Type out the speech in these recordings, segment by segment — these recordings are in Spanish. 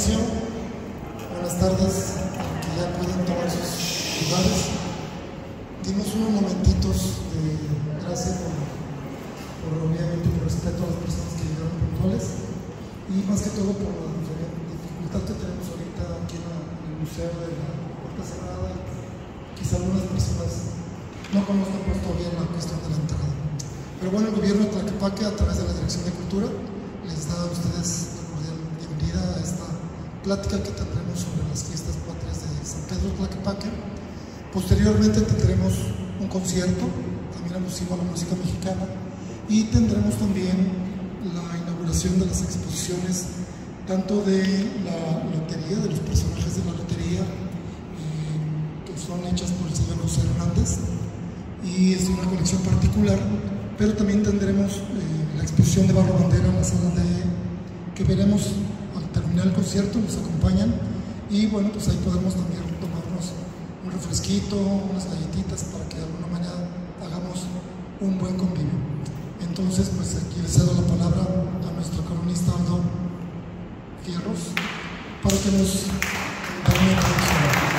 inicio. Buenas tardes, que ya pueden tomar sus lugares. Dimos unos momentitos de gracia obviamente por respeto a las personas que llegaron puntuales y más que todo por la dificultad que tenemos ahorita aquí en el museo de la puerta cerrada. Quizá algunas personas no conozcan pues todavía la cuestión de la entrada. Pero bueno, el gobierno de Tlaquepaque, a través de la Dirección de Cultura, les da a ustedes la cordial bienvenida a esta plática que tendremos sobre las fiestas patrias de San Pedro Tlaquepaque. Posteriormente tendremos un concierto, también alusivo a la música mexicana, y tendremos también la inauguración de las exposiciones, tanto de la lotería, de los personajes de la lotería, que son hechas por el señor José Hernández, y es una colección particular, pero también tendremos la exposición de Barro Bandera en la sala que veremos al terminar el concierto, nos acompañan, y bueno, pues ahí podremos también tomarnos un refresquito, unas galletitas, para que de alguna manera hagamos un buen convivio. Entonces, pues aquí le cedo la palabra a nuestro cronista Aldo Fierros para que nos dé una introducción.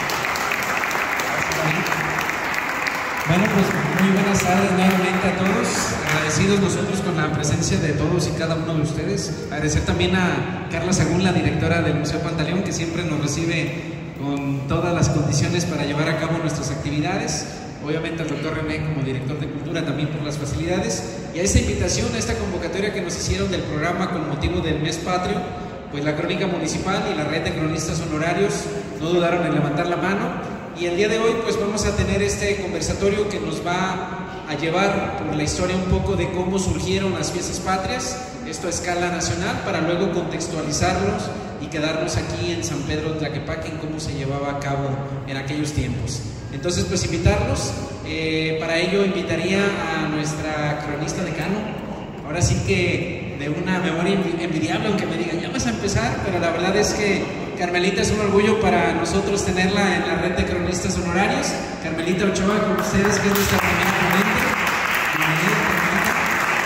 Bueno, pues muy buenas tardes nuevamente a todos, agradecidos nosotros con la presencia de todos y cada uno de ustedes. Agradecer también a Carla Sagún, la directora del Museo Pantaleón, que siempre nos recibe con todas las condiciones para llevar a cabo nuestras actividades. Obviamente al doctor René como director de Cultura también por las facilidades, y a esta invitación, a esta convocatoria que nos hicieron del programa con motivo del mes patrio, pues la Crónica Municipal y la Red de Cronistas Honorarios no dudaron en levantar la mano. Y el día de hoy pues vamos a tener este conversatorio que nos va a llevar por la historia un poco de cómo surgieron las fiestas patrias, esto a escala nacional, para luego contextualizarlos y quedarnos aquí en San Pedro Tlaquepaque en cómo se llevaba a cabo en aquellos tiempos. Entonces pues invitarlos, para ello invitaría a nuestra cronista decano, ahora sí que de una memoria envidiable, aunque me digan ya vas a empezar, pero la verdad es que Carmelita es un orgullo para nosotros tenerla en la red de cronistas honorarios. Carmelita Ochoa, con ustedes, que es nuestra primera ponente. Bienvenida, Carmelita.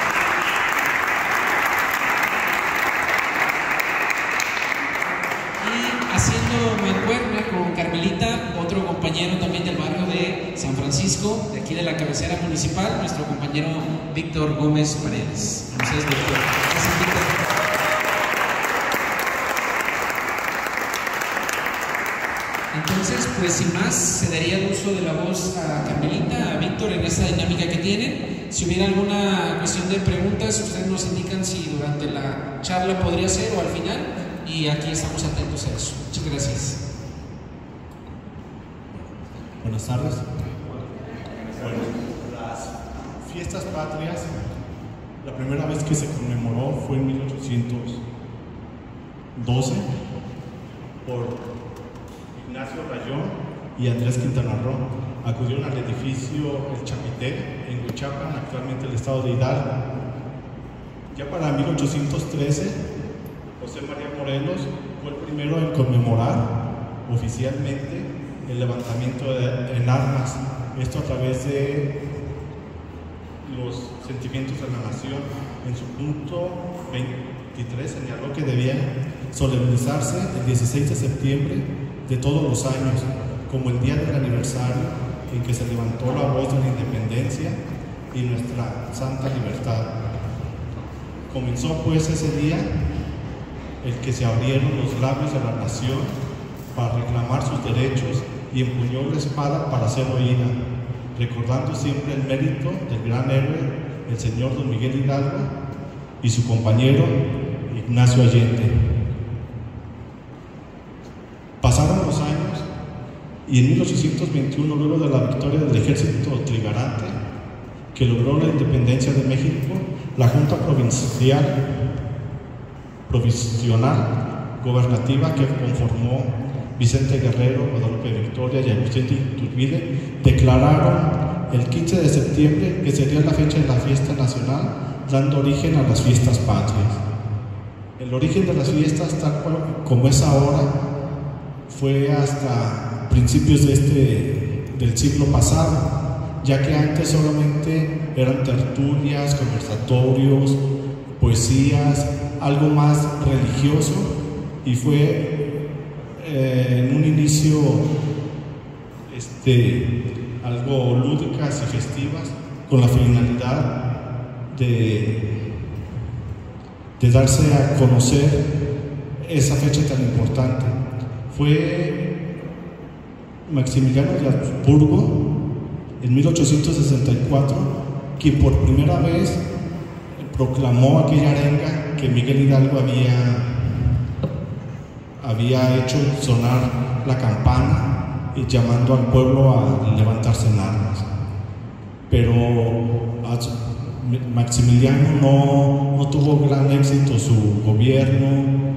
Y haciendo mancuerna con Carmelita, otro compañero también del barrio de San Francisco, de aquí de la cabecera municipal, nuestro compañero Víctor Gómez Paredes. Con ustedes, Víctor. Gracias, Víctor. Entonces, pues sin más, cedería el uso de la voz a Carmelita, a Víctor en esta dinámica que tienen. Si hubiera alguna cuestión de preguntas, ustedes nos indican si durante la charla podría ser o al final, y aquí estamos atentos a eso. Muchas gracias. Buenas tardes. Bueno, las fiestas patrias, la primera vez que se conmemoró fue en 1812 por Ignacio Rayón y Andrés Quintana Roo. Acudieron al edificio El Chapité en Huichapan, actualmente el estado de Hidalgo. Ya para 1813, José María Morelos fue el primero en conmemorar oficialmente el levantamiento en armas, esto a través de los sentimientos de la nación. En su punto 23 señaló que debía solemnizarse el 16 de septiembre de todos los años, como el día del aniversario en que se levantó la voz de la independencia y nuestra santa libertad. Comenzó pues ese día el que se abrieron los labios de la nación para reclamar sus derechos y empuñó la espada para ser oída, recordando siempre el mérito del gran héroe, el señor don Miguel Hidalgo y su compañero Ignacio Allende. Pasaron los años y en 1821, luego de la victoria del ejército trigarante que logró la independencia de México, la Junta Provisional Gobernativa que conformó Vicente Guerrero, Guadalupe Victoria y Agustín de Iturbide declararon el 15 de septiembre que sería la fecha de la fiesta nacional, dando origen a las fiestas patrias. El origen de las fiestas, tal cual como es ahora, fue hasta principios del siglo pasado, ya que antes solamente eran tertulias, conversatorios, poesías, algo más religioso, y fue en un inicio algo lúdicas y festivas, con la finalidad de darse a conocer esa fecha tan importante. Fue Maximiliano de Habsburgo en 1864 quien por primera vez proclamó aquella arenga que Miguel Hidalgo había hecho sonar la campana y llamando al pueblo a levantarse en armas. Pero Maximiliano no tuvo gran éxito su gobierno,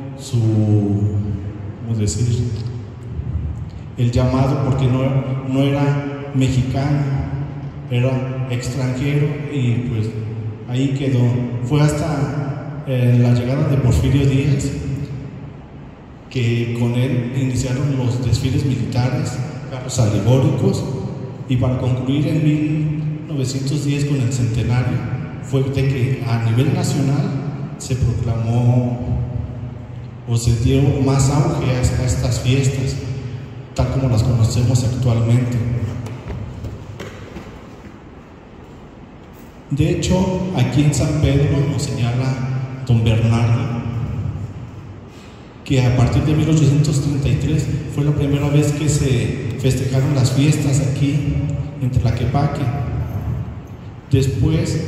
el llamado, porque no era mexicano, era extranjero, y pues ahí quedó. Fue hasta la llegada de Porfirio Díaz que con él iniciaron los desfiles militares, carros alegóricos, y para concluir en 1910 con el centenario fue de que a nivel nacional se proclamó o se dio más auge a estas fiestas, tal como las conocemos actualmente. De hecho, aquí en San Pedro nos señala don Bernardo que a partir de 1833 fue la primera vez que se festejaron las fiestas aquí en Tlaquepaque. Después,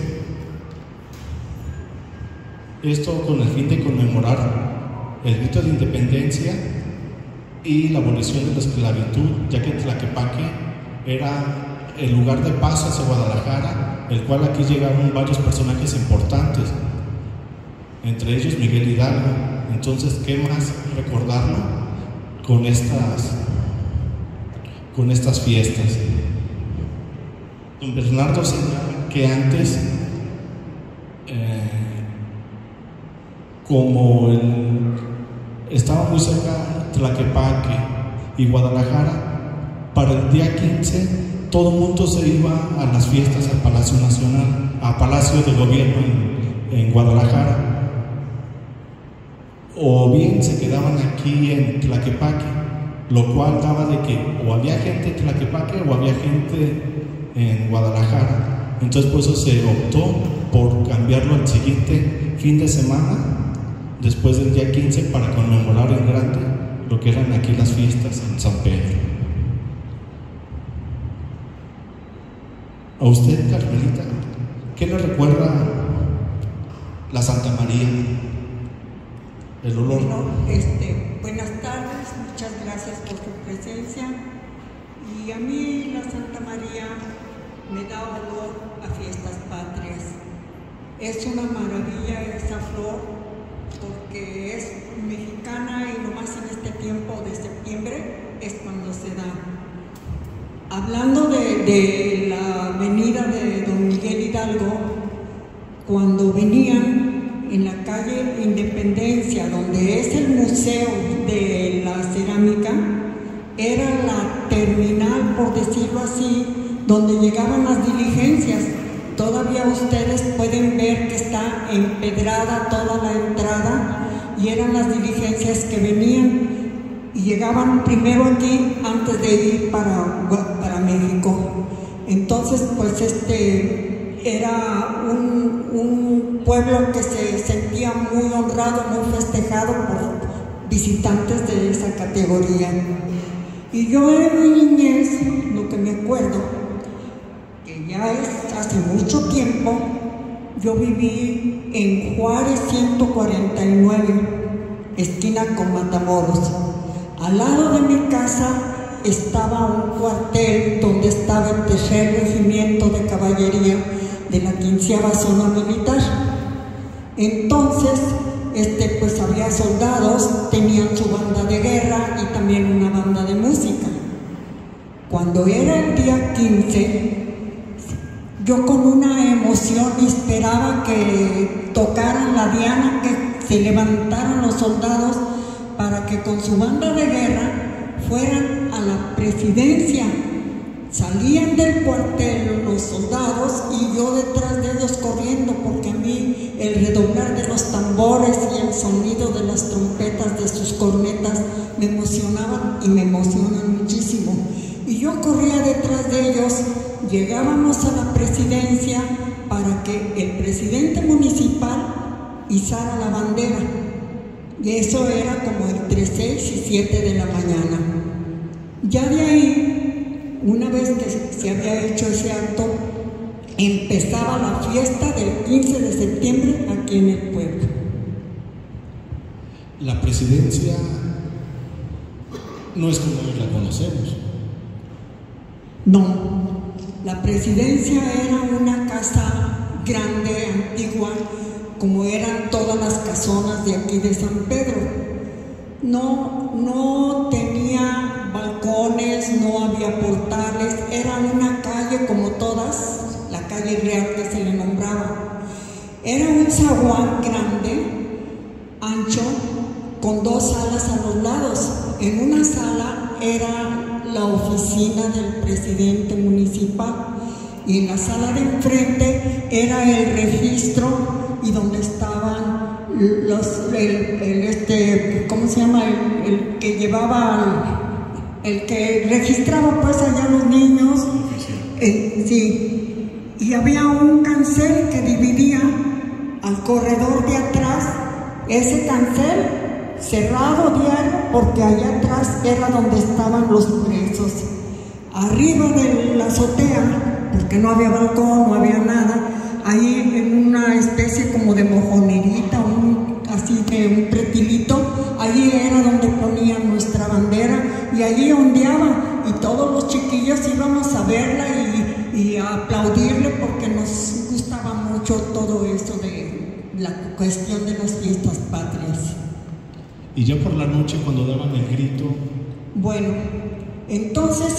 esto con el fin de conmemorar el grito de independencia y la abolición de la esclavitud, ya que Tlaquepaque era el lugar de paso hacia Guadalajara, el cual aquí llegaron varios personajes importantes, entre ellos Miguel Hidalgo. Entonces, ¿qué más recordarlo con estas fiestas? Don Bernardo señala que antes, como estaba muy cerca Tlaquepaque y Guadalajara, para el día 15 todo el mundo se iba a las fiestas al Palacio Nacional, a Palacio de Gobierno en Guadalajara, o bien se quedaban aquí en Tlaquepaque, lo cual daba de que o había gente en Tlaquepaque o había gente en Guadalajara. Entonces por eso se optó por cambiarlo al siguiente fin de semana, después del día 15, para conmemorar en grande lo que eran aquí las fiestas en San Pedro. ¿A usted, Carmelita, qué le recuerda la Santa María? El olor. Bueno, buenas tardes, muchas gracias por su presencia. Y a mí la Santa María me da olor a fiestas patrias. Es una maravilla esa flor, porque es mexicana y nomás en este tiempo de septiembre es cuando se da. Hablando de la avenida de don Miguel Hidalgo, cuando venían en la calle Independencia, donde es el Museo de la Cerámica, era la terminal, por decirlo así, donde llegaban las diligencias. Todavía ustedes pueden ver que está empedrada toda la entrada, y eran las diligencias que venían y llegaban primero aquí antes de ir para México. Entonces, pues era un pueblo que se sentía muy honrado, muy festejado por visitantes de esa categoría. Y yo en mi niñez, lo que me acuerdo, que ya es hace mucho tiempo, yo viví en Juárez 149, esquina con Matamoros. Al lado de mi casa estaba un cuartel donde estaba el tercer regimiento de caballería de la 15ª zona militar. Entonces, pues había soldados, tenían su banda de guerra y también una banda de música. Cuando era el día 15, yo con una emoción esperaba que tocaran la diana, que se levantaran los soldados para que con su banda de guerra fueran a la presidencia. Salían del cuartel los soldados y yo detrás de ellos corriendo, porque a mí el redoblar de los tambores y el sonido de las trompetas de sus cornetas me emocionaban y me emocionan muchísimo. Y yo corría detrás de ellos, llegábamos a la presidencia para que el presidente municipal izara la bandera. Y eso era como entre 6 y 7 de la mañana. Ya de ahí, una vez que se había hecho ese acto, empezaba la fiesta del 15 de septiembre aquí en el pueblo. La presidencia no es como hoy la conocemos. No, la presidencia era una casa grande, antigua, como eran todas las casonas de aquí de San Pedro. No tenía balcones, no había portales, era una calle como todas, la calle real que se le nombraba. Era un zaguán grande, ancho, con 2 salas a los lados. En una sala era la oficina del presidente municipal y en la sala de enfrente era el registro y donde estaban ¿cómo se llama? El que llevaba, el que registraba pues allá los niños. Sí, y había un cancel que dividía al corredor de atrás, ese cancel cerrado diario, porque allá atrás era donde estaban los presos. Arriba de la azotea, porque no había balcón, no había nada, ahí en una especie como de mojonerita, así de un pretilito, allí era donde ponían nuestra bandera y allí ondeaba y todos los chiquillos íbamos a verla y a aplaudirle porque nos gustaba mucho todo eso de la cuestión de las fiestas patrias. Y ya por la noche cuando daban el grito. Bueno, entonces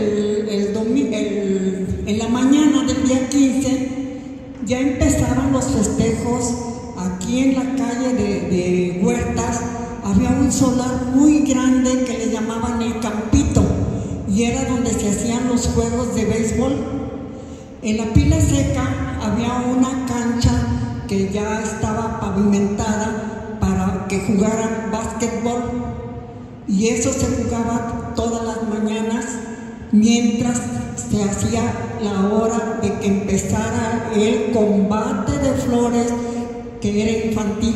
en la mañana del día 15 ya empezaban los festejos. Aquí en la calle de Huertas había un solar muy grande que le llamaban el Campito y era donde se hacían los juegos de béisbol. En la Pila Seca había una cancha que ya estaba pavimentada para que jugaran básquetbol y eso se jugaba todas las mañanas mientras se hacía la hora de que empezara el combate de flores, que era infantil.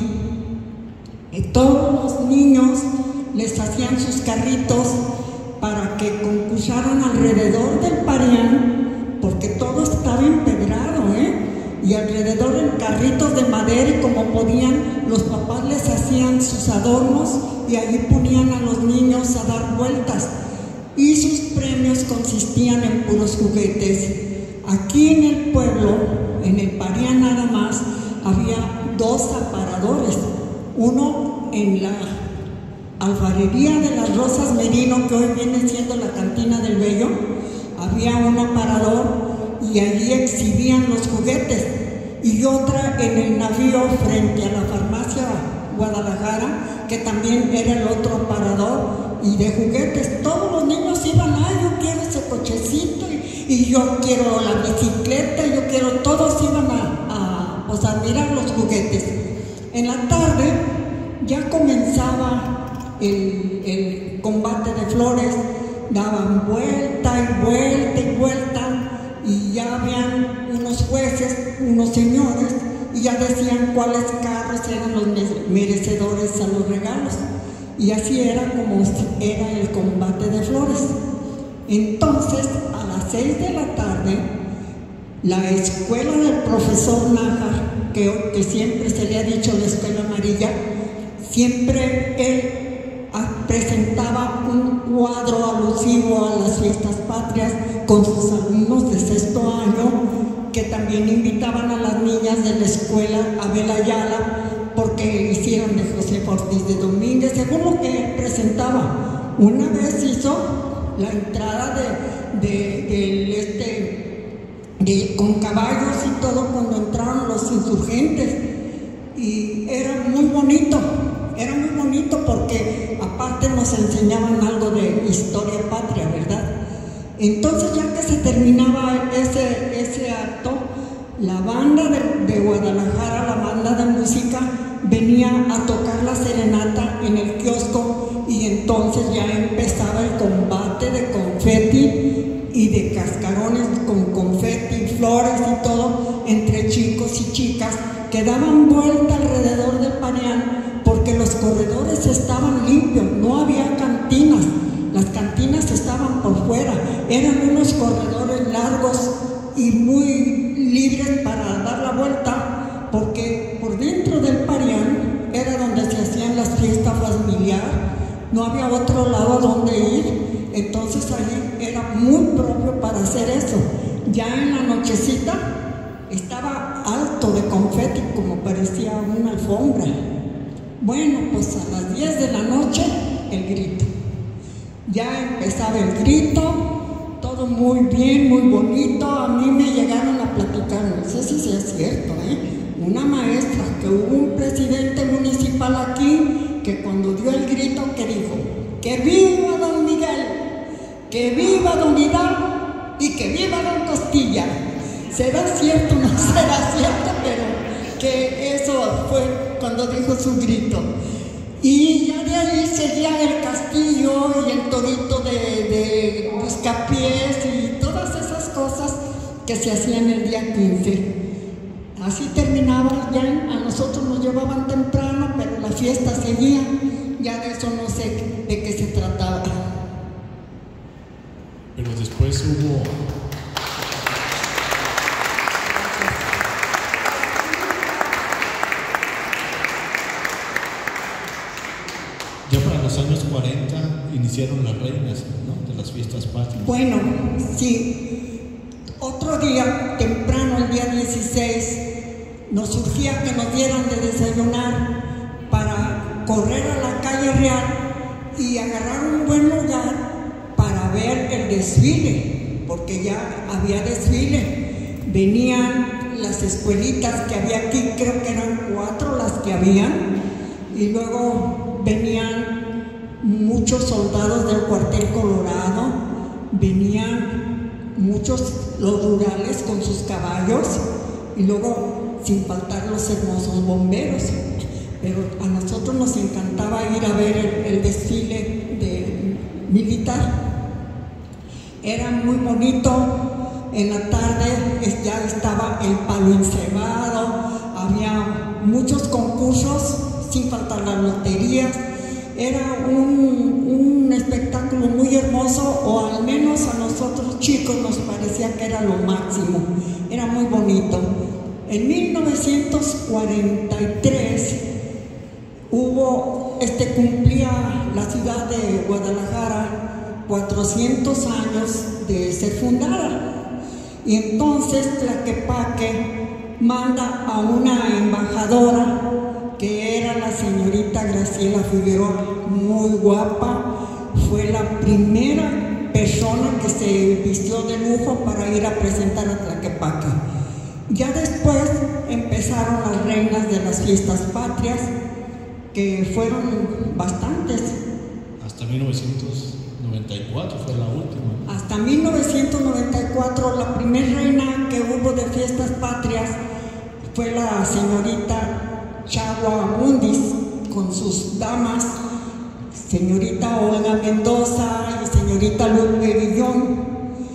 Y todos los niños les hacían sus carritos para que concursaran alrededor del Parián, porque todo estaba empedrado, y alrededor en carritos de madera, y como podían, los papás les hacían sus adornos y allí ponían a los niños a dar vueltas. Y sus premios consistían en puros juguetes. Aquí en el pueblo, en el Parián nada más, había 2 aparadores. Uno en la alfarería de las Rosas Merino, que hoy viene siendo la cantina del Bello, había un aparador y allí exhibían los juguetes. Y otra en el navío frente a la farmacia Guadalajara, que también era el otro aparador y de juguetes. Todos los niños iban, yo quiero ese cochecito y yo quiero la bicicleta, yo quiero, todos iban a mirar los juguetes. En la tarde ya comenzaba el combate de flores, daban vuelta y vuelta y vuelta y ya habían unos jueces, unos señores, y ya decían cuáles carros eran los merecedores a los regalos. Y así era como era el combate de flores. Entonces, a las 6 de la tarde, la escuela del profesor Nájar, que siempre se le ha dicho la escuela amarilla, siempre él presentaba un cuadro alusivo a las fiestas patrias con sus alumnos de 6º año, que también invitaban a las niñas de la escuela a ver Ayala, porque hicieron de José Ortiz de Domínguez, según lo que él presentaba. Una vez hizo la entrada con caballos y todo cuando entraron los insurgentes, y era muy bonito porque aparte nos enseñaban algo de historia patria, ¿verdad? Entonces, ya que se terminaba ese acto, la banda de Guadalajara, la banda de música, venía a tocar la serenata en el kiosco, y entonces ya empezaba el combate de confeti y de cascarones con confeti, flores y todo, entre chicos y chicas que daban vuelta alrededor del Parián, porque los corredores estaban limpios, no había cantinas, las cantinas estaban por fuera, eran unos corredores largos y muy libres para dar la vuelta, porque por dentro del Parián era donde se hacían las fiestas familiares, no había otro lado donde ir, entonces allí era muy propio para hacer eso. Ya en la nochecita estaba alto de confeti, como parecía una alfombra. Bueno, pues a las 10 de la noche el grito. Ya empezaba el grito, todo muy bien, muy bonito. A mí me llegaron a platicar, no sé si sea cierto, una maestra, que hubo un presidente municipal aquí que cuando dio el grito, que dijo: ¡que viva don Miguel! ¡Que viva don Hidalgo! ¡Y que viva don Costilla! ¿Será cierto o no será cierto? Pero que eso fue cuando dijo su grito. Y ya de ahí seguía el castillo y el torito de buscapiés y todas esas cosas que se hacían el día 15. Así terminaba ya, a nosotros nos llevaban temprano, pero la fiesta seguía. Ya de eso no sé de qué se trataba. Pero después hubo... Ya para los años 40 iniciaron las reinas, ¿no?, de las fiestas patrias. Bueno, sí. Otro día, temprano, el día 16, nos surgía que nos dieran de desayunar para correr a la calle Real y agarrar un buen lugar para ver el desfile, porque ya había desfile. Venían las escuelitas que había aquí, creo que eran 4 las que habían, y luego venían muchos soldados del cuartel Colorado, venían muchos los rurales con sus caballos, y luego sin faltar los hermosos bomberos. Pero a nosotros nos encantaba ir a ver el desfile militar. Era muy bonito. En la tarde ya estaba el palo encebado, había muchos concursos, sin faltar las loterías. Era un espectáculo muy hermoso, o al menos a nosotros chicos nos parecía que era lo máximo. Era muy bonito. En 1943 cumplía la ciudad de Guadalajara 400 años de ser fundada. Y entonces Tlaquepaque manda a una embajadora, que era la señorita Graciela Figueroa, muy guapa. Fue la primera persona que se vistió de lujo para ir a presentar a Tlaquepaque. Ya después empezaron las reinas de las fiestas patrias, que fueron bastantes. Hasta 1994 fue la última. Hasta 1994 la primera reina que hubo de fiestas patrias fue la señorita Chagua Abundis, con sus damas, señorita Olga Mendoza y señorita Lupe Guillón.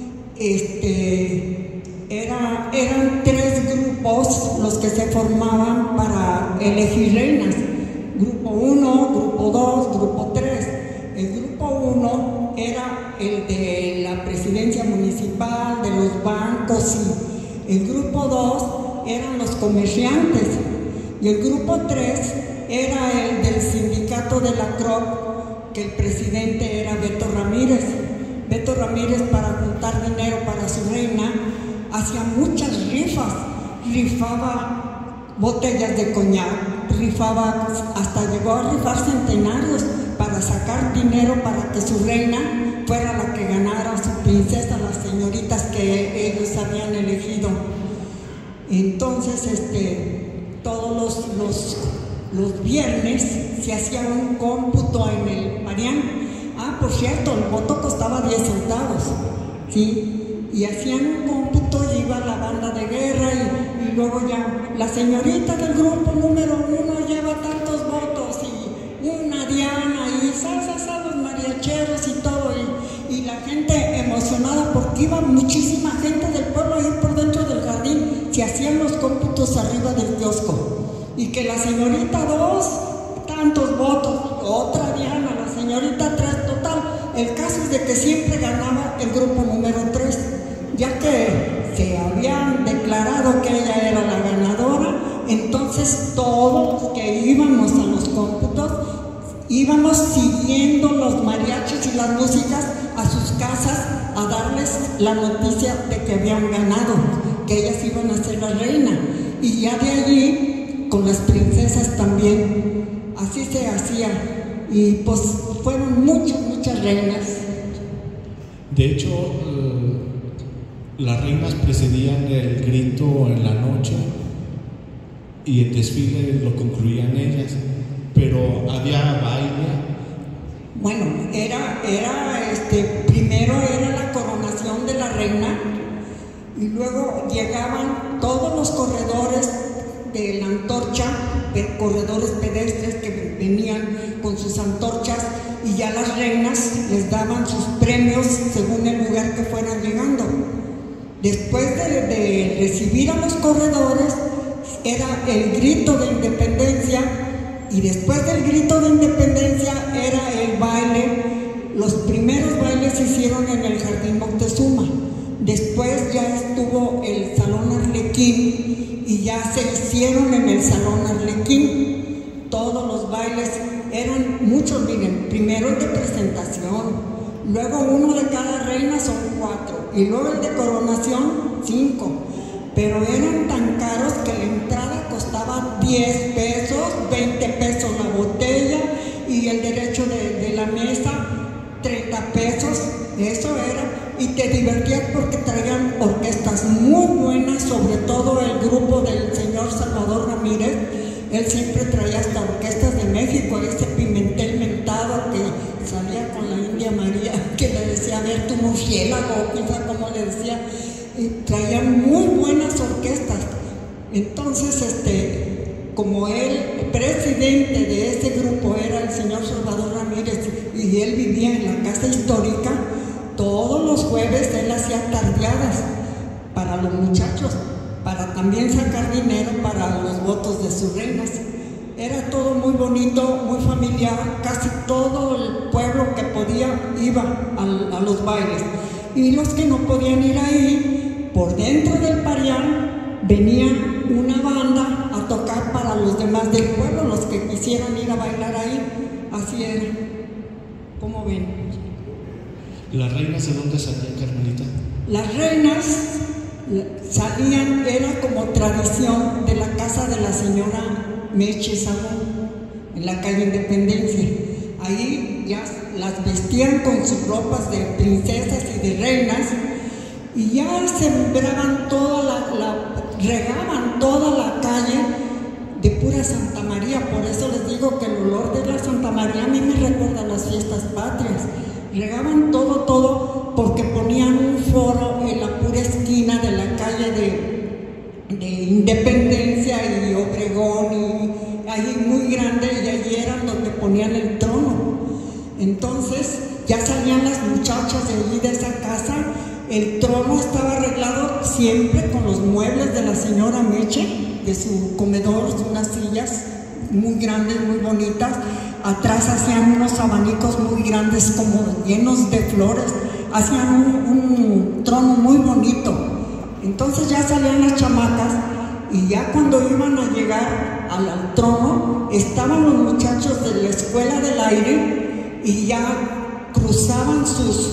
Eran 3 grupos los que se formaban para elegir reinas. Grupo 1, grupo 2, grupo 3. El grupo 1 era el de la presidencia municipal, de los bancos, y el grupo 2 eran los comerciantes, y el grupo 3 era el del sindicato de la CROC, que el presidente era Beto Ramírez. Beto Ramírez, para juntar dinero para su reina, hacía muchas rifas. Rifaba botellas de coñac, hasta llegó a rifar centenarios para sacar dinero para que su reina fuera la que ganara, su princesa, las señoritas que ellos habían elegido. Entonces, todos los viernes se hacía un cómputo en el Parián. Por cierto, el voto costaba 10 centavos. ¿sí? Y hacían un cómputo y iba la banda de guerra y luego ya la señorita del grupo número 1 lleva tantos votos y una Diana y los mariacheros y todo y la gente emocionada porque iba muchísima gente del pueblo ahí por dentro del jardín, se hacían los cómputos arriba del kiosco y que la señorita 2 tantos votos, otra Diana, la señorita 3, total. El caso es de que siempre ganaba el grupo número 3, ya que se habían declarado que ella era la ganadora. Entonces todos los que íbamos a los cómputos íbamos siguiendo los mariachis y las músicas a sus casas a darles la noticia de que habían ganado, que ellas iban a ser la reina. Y ya de allí con las princesas también, así se hacía. Y pues fueron muchas reinas. De hecho, las reinas precedían el grito en la noche y el desfile lo concluían ellas, pero había baile. Bueno, primero era la coronación de la reina y luego llegaban todos los corredores de la antorcha, corredores pedestres que venían con sus antorchas y ya las reinas les daban sus premios según el lugar que fueran llegando. Después de recibir a los corredores era el grito de independencia y después del grito de independencia era el baile. Los primeros bailes se hicieron en el Jardín Moctezuma, después ya estuvo el Salón Arlequín y ya se hicieron en el Salón Arlequín. Todos los bailes eran muchos, miren, primero el de presentación, luego uno de cada reina, son 4, y luego el de coronación, 5, pero eran tan caros que la entrada costaba 10 pesos, 20 pesos la botella y el derecho de la mesa 30 pesos, eso era, y te divertías porque traían orquestas muy buenas, sobre todo el grupo del señor Salvador Ramírez. Él siempre traía hasta orquestas de México, ese Pimentel mentado que salía con la India María, que le decía, a ver tu murciélago, quizá como le decía, y traían muy buenas orquestas. Entonces, como el presidente de ese grupo era el señor Salvador Ramírez y él vivía en la casa histórica, todos los jueves él hacía tardeadas para los muchachos, para también sacar dinero para los votos de sus reinas. Era todo muy bonito, muy familiar, casi todo el pueblo que podía iba a los bailes. Y los que no podían ir ahí, por dentro del Parián, venía una banda a tocar para los demás del pueblo, los que quisieran ir a bailar ahí. Así era. ¿Cómo ven? ¿Las reinas de dónde salían, Carmelita? Las reinas salían, era como tradición de la casa de la señora Meche Sagún, en la calle Independencia. Ahí ya las vestían con sus ropas de princesas y de reinas y ya sembraban regaban toda la calle de pura Santa María. Por eso les digo que el olor de la Santa María a mí me recuerda a las fiestas patrias. Regaban todo porque ponían un foro en la pura esquina de la calle de Independencia y Obregón, y ahí muy grande, y allí eran donde ponían el trono. Entonces ya salían las muchachas de allí de esa casa. El trono estaba arreglado siempre con los muebles de la señora Meche, de su comedor, unas sillas muy grandes, muy bonitas. Atrás hacían unos abanicos muy grandes como llenos de flores, hacían un trono muy bonito. Entonces ya salían las chamacas y ya cuando iban a llegar al trono estaban los muchachos de la Escuela del Aire y ya cruzaban sus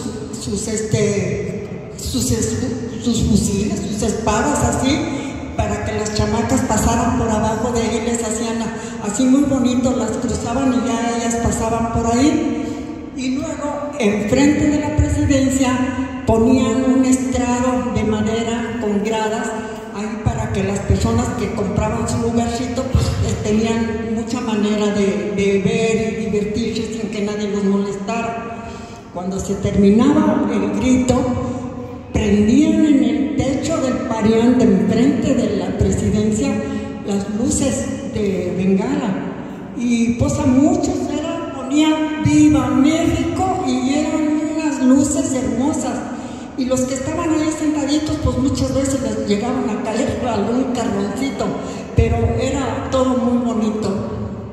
fusiles, sus espadas así, para que las chamacas pasaran por abajo de ahí, les hacían así muy bonito, las cruzaban y ya ellas pasaban por ahí. Y luego, enfrente de la presidencia, ponían un estrado de madera con gradas, ahí para que las personas que compraban su lugarcito, pues tenían mucha manera de ver y divertirse sin que nadie los molestara. Cuando se terminaba el grito, prendían en el techo del Parián de enfrente de la presidencia las luces de bengala, y pues a muchos ponían Viva México y eran unas luces hermosas, y los que estaban ahí sentaditos pues muchas veces les llegaban a caer algún carboncito, pero era todo muy bonito.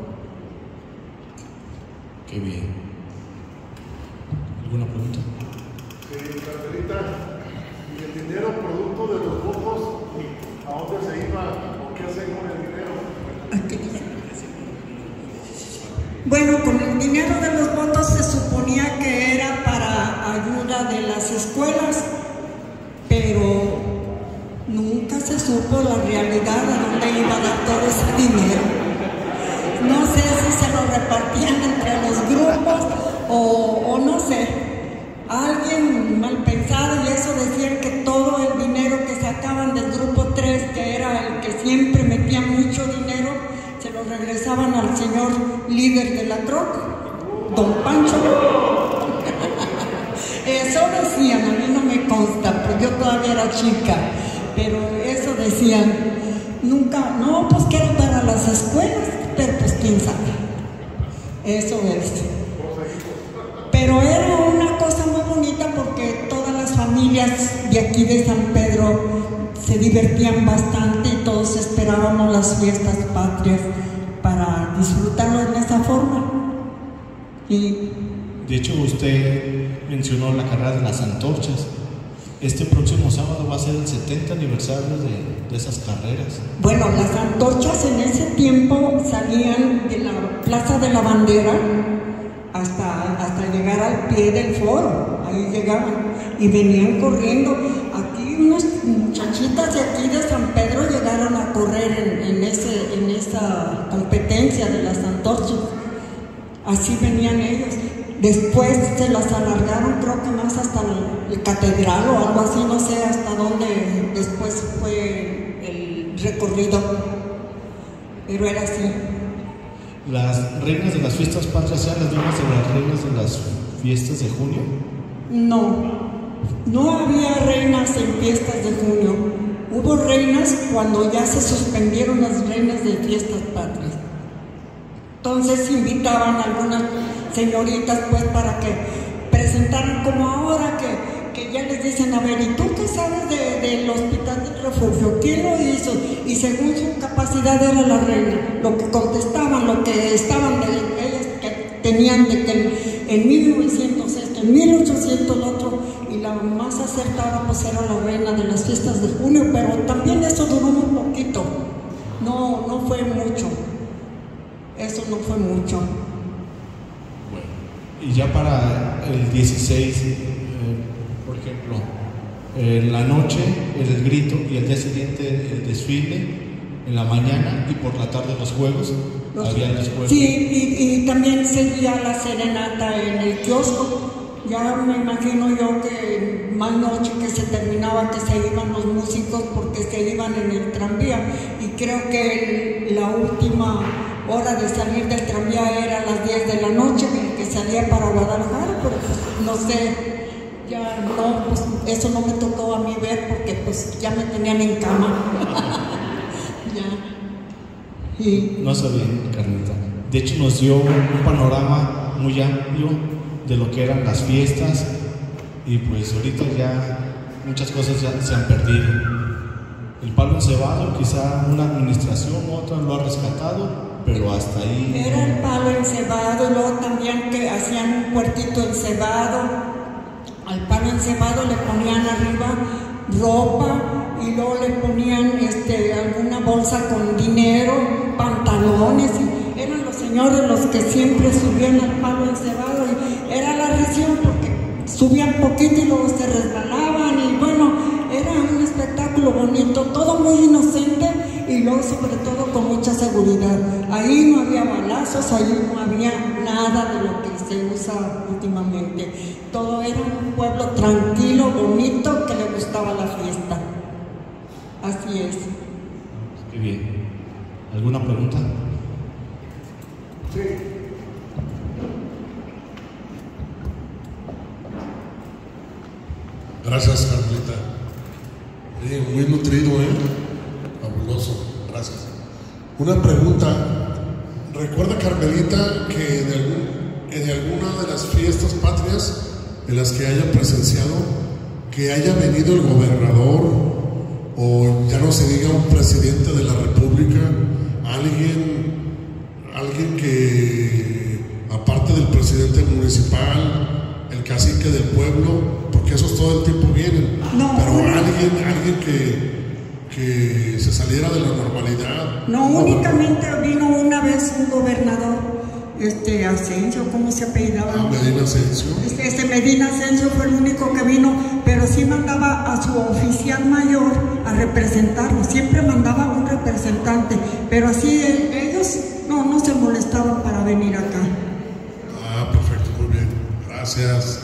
Qué bien. ¿Alguna pregunta? Sí, Carmelita, ¿y el dinero producto de los votos, a dónde se iba o qué hacen con el dinero? ¿Qué dice? Bueno, con el dinero de los votos se suponía que era para ayuda de las escuelas, pero nunca se supo la realidad a dónde iba a dar todo ese dinero. No sé si se lo repartían entre los grupos o no sé, alguien mal pensado, y eso decían que todo el dinero que sacaban del grupo 3, que era el que siempre metía mucho dinero, se lo regresaban al señor líder de la CROC, don Pancho. Eso decían, a mí no me consta, porque yo todavía era chica, pero eso decían. Nunca, no, pues que era para las escuelas, pero pues quién sabe. Eso es. Pero era una cosa muy bonita porque todas las familias de aquí de San Pedro se divertían bastante y todos esperábamos las fiestas patrias para disfrutarlo en esa forma. Y de hecho, usted mencionó la carrera de las antorchas. Este próximo sábado va a ser el 70 aniversario de esas carreras. Bueno, las antorchas en ese tiempo salían de la Plaza de la Bandera hasta llegar al pie del foro. Ahí llegaban y venían corriendo. Aquí unas muchachitas de aquí de San Pedro llegaron a correr en esa competencia de las antorchas. Así venían ellos. Después se las alargaron, creo que más hasta la catedral o algo así, no sé hasta dónde después fue el recorrido, pero era así. ¿Las reinas de las fiestas patrias sean las mismas de las reinas de las fiestas de junio? No había reinas en fiestas de junio. Hubo reinas cuando ya se suspendieron las reinas de fiestas patrias. Entonces invitaban a algunas señoritas pues para que presentaran, como ahora que ya les dicen, a ver, ¿y tú qué sabes del hospital del refugio? ¿Quién lo hizo? Y según su capacidad era la reina, lo que contestaban, lo que estaban de ellas que tenían de que en 1900 esto, en 1800 lo otro, y la más acertada pues era la reina de las fiestas de junio, pero también eso duró muy poquito, no fue mucho, eso no fue mucho. Y ya para el 16, por ejemplo, en la noche el grito y el día siguiente el desfile, en la mañana y por la tarde los juegos. Había los juegos. Sí, y también seguía la serenata en el kiosco. Ya me imagino yo que más noche que se terminaba, que se iban los músicos porque se iban en el tranvía. Y creo que la última hora de salir del tranvía era a las 10 de la noche, que salía para Guadalajara, pero pues no sé, ya no, pues eso no me tocó a mí ver porque pues ya me tenían en cama. Ya. Y no sabía, Carlita. De hecho nos dio un panorama muy amplio de lo que eran las fiestas y pues ahorita ya muchas cosas ya se han perdido. El palo encebado, quizá una administración u otra lo ha rescatado, pero hasta ahí. Era el palo encebado, y luego también que hacían un puertito encebado. Al palo encebado le ponían arriba ropa y luego le ponían alguna bolsa con dinero, pantalones, y eran los señores los que siempre subían al palo encebado, y era la risión porque subían poquito y luego se resbalaban, y bueno, era un espectáculo bonito, todo muy inocente y luego sobre todo con mucha seguridad. Ahí no había balazos, ahí no había nada de lo que se usa últimamente. Todo era un pueblo tranquilo, bonito, que le gustaba la fiesta. Así es. Qué bien. ¿Alguna pregunta? Sí. Gracias, Carmelita. Muy nutrido, fabuloso, gracias. Una pregunta. ¿Recuerda, Carmelita, que en alguna de las fiestas patrias en las que haya presenciado, que haya venido el gobernador, o ya no se diga un presidente de la República, alguien que, aparte del presidente municipal, el cacique del pueblo, porque esos todo el tiempo vienen, no, pero alguien que se saliera de la normalidad? No, únicamente vino una vez un gobernador, Asensio, ¿cómo se apellidaba? Medina Asensio. Medina Asensio fue el único que vino, pero sí mandaba a su oficial mayor a representarlo, siempre mandaba un representante, pero así ellos no se molestaban para venir acá. Ah, perfecto, muy bien, gracias.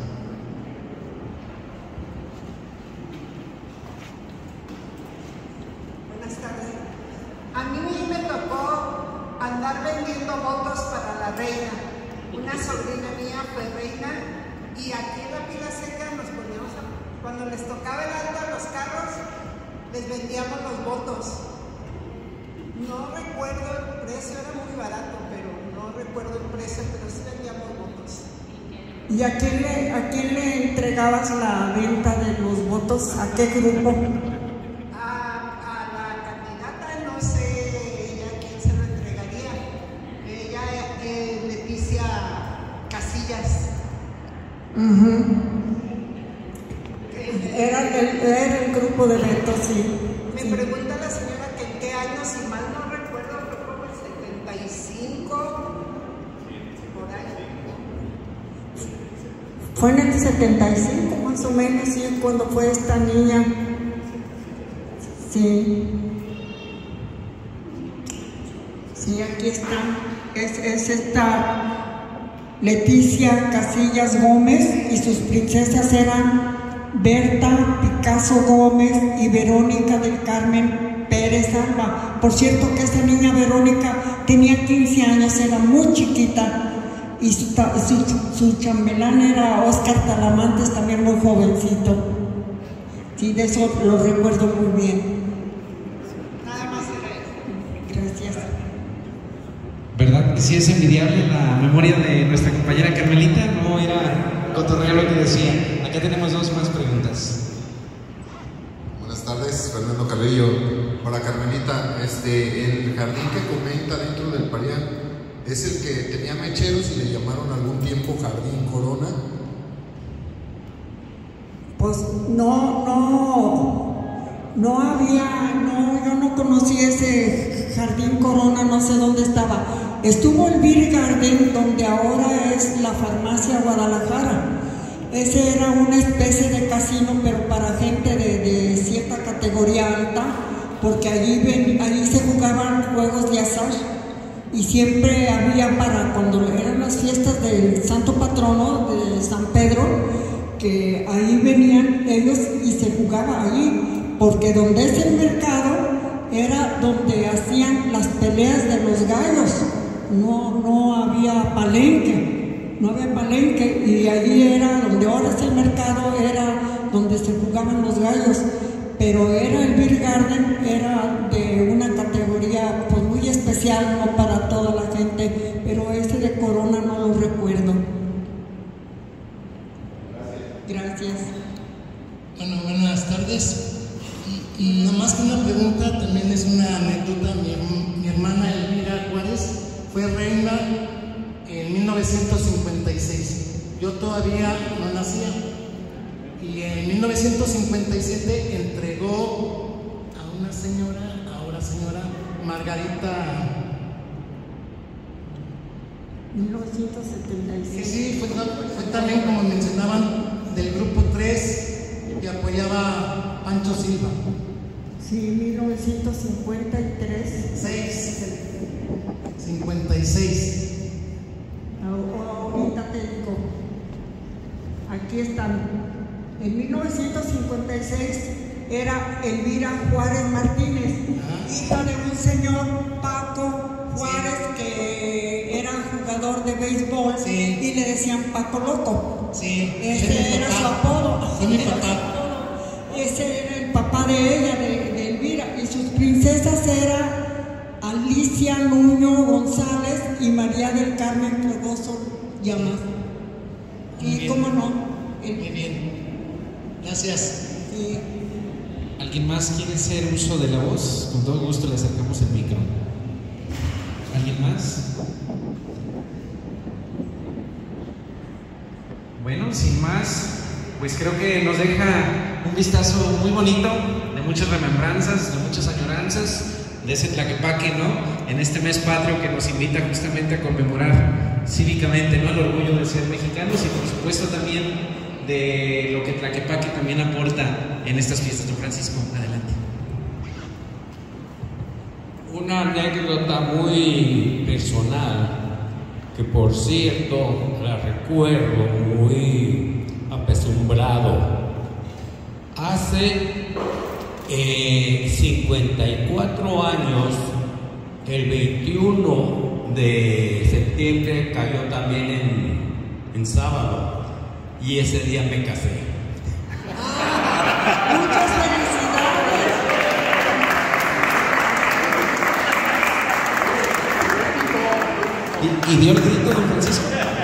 Buenas tardes. A mí me tocó andar vendiendo votos para la reina. Una sobrina mía fue reina y aquí en la Pila Seca nos poníamos cuando les tocaba el alto a los carros, les vendíamos los votos. No recuerdo el precio, era muy barato, pero no recuerdo el precio, pero sí vendíamos votos. ¿Y a quién le entregabas la venta de los votos? ¿A qué grupo? A la candidata, no sé ella a quién se lo entregaría. Ella es Leticia Casillas. Era el grupo de Beto, sí. Me pregunta la señora que en qué año, si mal no recuerdo, fue como el 75, por ahí. Fue en el 75 más o menos, sí, cuando fue esta niña. Sí. Sí, aquí está. Es esta Leticia Casillas Gómez y sus princesas eran Berta Picasso Gómez y Verónica del Carmen Pérez Alba. Por cierto que esa niña Verónica tenía 15 años, era muy chiquita, y su chambelán era Óscar Talamantes, también muy jovencito. Sí, de eso lo recuerdo muy bien. Nada más era eso. Gracias. ¿Verdad que sí es envidiable la memoria de nuestra compañera Carmelita? No era cotorreo lo que decía. Acá tenemos dos más preguntas. Buenas tardes, Fernando Carrillo. Para Carmelita, el jardín que comenta dentro del Parián, ¿es el que tenía mecheros y le llamaron algún tiempo Jardín Corona? Pues no había, yo no conocí ese Jardín Corona, no sé dónde estaba. Estuvo el Beer Garden, donde ahora es la Farmacia Guadalajara. Ese era una especie de casino, pero para gente de cierta categoría alta, porque allí se jugaban juegos de azar y siempre había, para cuando eran las fiestas del santo patrono de San Pedro, que ahí venían ellos y se jugaba allí, porque donde es el mercado era donde hacían las peleas de los gallos. No había palenque, y allí era donde ahora es el mercado, era donde se jugaban los gallos, pero era el Beer Garden, era de una categoría pues muy especial, no para toda la gente, pero ese de Corona no lo recuerdo. Gracias. Bueno, buenas tardes. Nada más que una pregunta, también es una anécdota. Mi hermana Elvira Juárez fue reina en 1956. Yo todavía no nacía. Y en 1957 entregó a una señora, ahora señora Margarita. 1976. Sí, fue también, como mencionaban, del grupo 3 que apoyaba a Pancho Silva. Sí, 1953. 56. Ahorita te digo. Aquí están. En 1956 era Elvira Juárez Martínez, hija de un señor Paco Juárez, que era jugador jugador de béisbol, Sí. y le decían Paco Loco. Sí, Ese era su apodo. Fue mi Era su papá. apodo. Ese era el papá de ella, de Elvira, y sus princesas eran Alicia Nuño González y María del Carmen Fregoso Llamas. Muy Y bien. cómo no, Muy bien. Gracias. y ¿Alguien más quiere hacer uso de la voz? Con todo gusto le acercamos el micro. ¿Alguien más? Bueno, sin más, pues creo que nos deja un vistazo muy bonito, de muchas remembranzas, de muchas añoranzas, de ese Tlaquepaque, ¿no? En este mes patrio que nos invita justamente a conmemorar cívicamente, ¿no?, el orgullo de ser mexicanos y por supuesto también de lo que Tlaquepaque también aporta en estas fiestas. Don Francisco, adelante. Una anécdota muy personal, que por cierto la recuerdo muy apesumbrado. Hace 54 años, el 21 de septiembre cayó también en sábado, y ese día me casé. muchas felicidades. ¿Y dio el grito, don Francisco?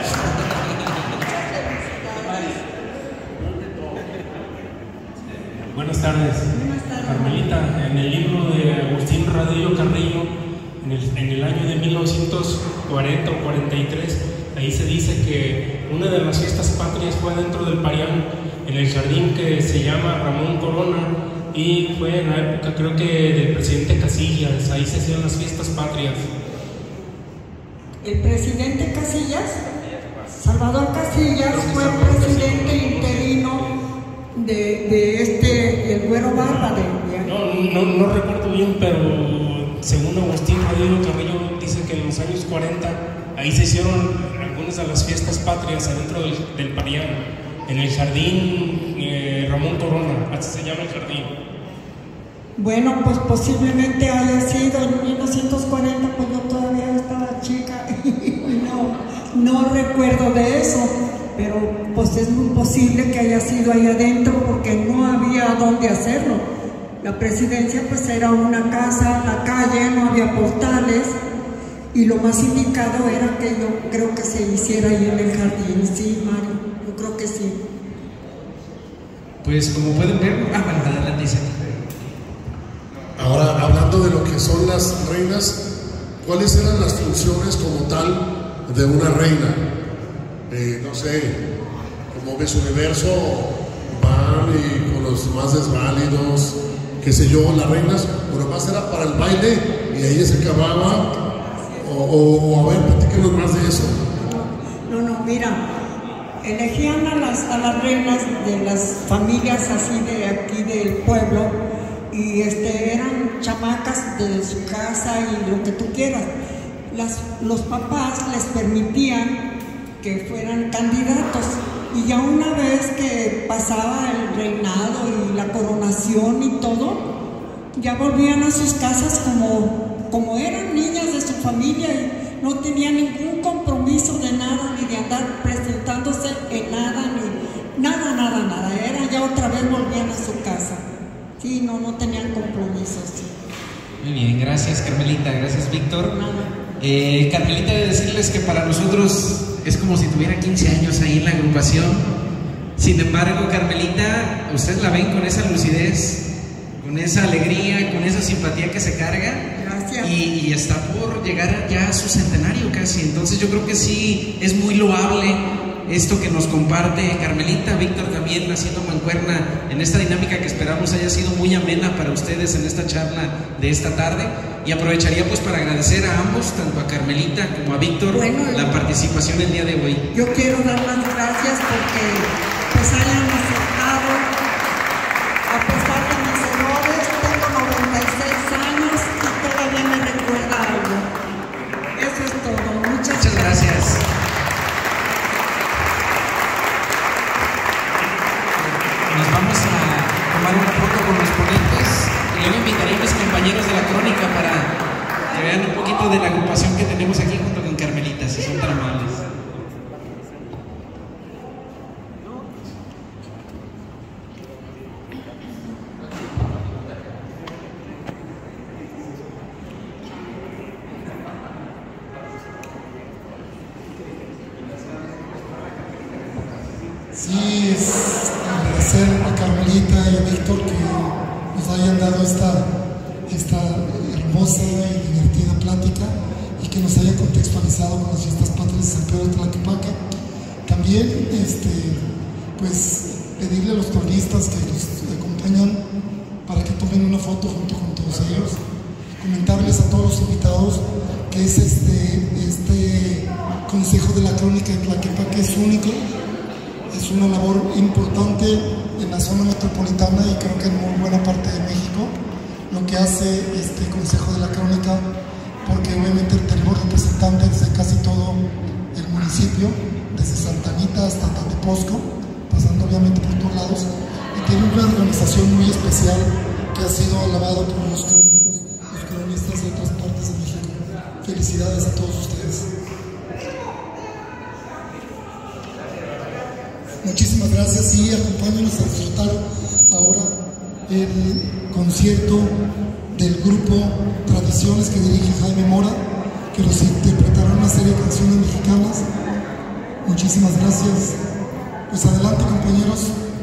Buenas tardes. Carmelita, en el libro de Agustín Radillo Carrillo, en el año de 1940 o 43, ahí se dice que una de las fiestas patrias fue dentro del Parián, en el jardín que se llama Ramón Corona, y fue en la época, creo que del presidente Casillas. Ahí se hacían las fiestas patrias. El presidente Casillas, Salvador Casillas, fue presidente interino de el Güero Barba. No recuerdo bien, pero según Agustín Radillo Carrillo dice que en los años 40 ahí se hicieron algunas de las fiestas patrias adentro del Parián, en el jardín Ramón Corona, así se llama el jardín. Bueno, pues posiblemente haya sido en 1940, pues yo todavía estaba chica y no recuerdo de eso, pero pues es muy posible que haya sido ahí adentro porque no había dónde hacerlo. La presidencia pues era una casa, la calle, no había portales y lo más indicado era que yo creo que se hiciera ahí en el jardín. Sí, Mario, yo creo que sí. Pues como pueden ver, bueno, adelante, Isaac. Ahora, hablando de lo que son las reinas, ¿cuáles eran las funciones como tal de una reina? No sé, como ves Universo, van y con los más desválidos, qué sé yo, las reinas, o nomás era para el baile y ahí se acababa, o a ver, platíquenos más de eso. No, mira, elegían a las reinas de las familias así de aquí del pueblo, y eran chamacas de su casa y lo que tú quieras. Los papás les permitían que fueran candidatos, y ya una vez que pasaba el reinado y la coronación y todo, ya volvían a sus casas como eran niñas de su familia y no tenían ningún compromiso de nada, ni de andar presentándose en nada, ni nada. Era ya otra vez volvían a su casa. Sí, no tenían compromisos. Sí. Muy bien, gracias Carmelita, gracias Víctor. Carmelita, de decirles que para nosotros es como si tuviera 15 años ahí en la agrupación. Sin embargo, Carmelita, ustedes la ven con esa lucidez, con esa alegría, con esa simpatía que se carga. Gracias. Y está por llegar ya a su centenario casi. Entonces yo creo que sí es muy loable esto que nos comparte Carmelita, Víctor también haciendo mancuerna en esta dinámica que esperamos haya sido muy amena para ustedes en esta charla de esta tarde. Y aprovecharía pues para agradecer a ambos, tanto a Carmelita como a Víctor, la participación el día de hoy. Yo quiero dar las gracias porque pues hayan aceptado, a pesar de mis errores, tengo 96 años y todavía me recuerda algo. Eso es todo. Muchas gracias. Nos vamos a tomar una foto con los ponentes y luego invitaré a mis compañeros de la crónica para que vean un poquito de la agrupación que tenemos aquí junto con Carmelitas. tamales, son tamales. Sí, es agradecer a Carmelita y a Víctor que nos hayan dado esta hermosa y divertida plática y que nos haya contextualizado con las fiestas patrias de San Pedro de Tlaquepaque. También pues pedirle a los cronistas que nos acompañan para que tomen una foto junto con todos ellos, comentarles a todos los invitados que es este Consejo de la Crónica de Tlaquepaque es único. Es una labor importante en la zona metropolitana y creo que en muy buena parte de México, lo que hace este Consejo de la Crónica, porque obviamente tenemos representantes de casi todo el municipio, desde Santa Anita hasta Tateposco, pasando obviamente por todos lados, y tiene una organización muy especial que ha sido alabado por los cronistas de otras partes de México. Felicidades a todos ustedes. Muchísimas gracias y acompáñanos a disfrutar ahora el concierto del grupo Tradiciones que dirige Jaime Mora, que nos interpretará una serie de canciones mexicanas. Muchísimas gracias. Pues adelante, compañeros.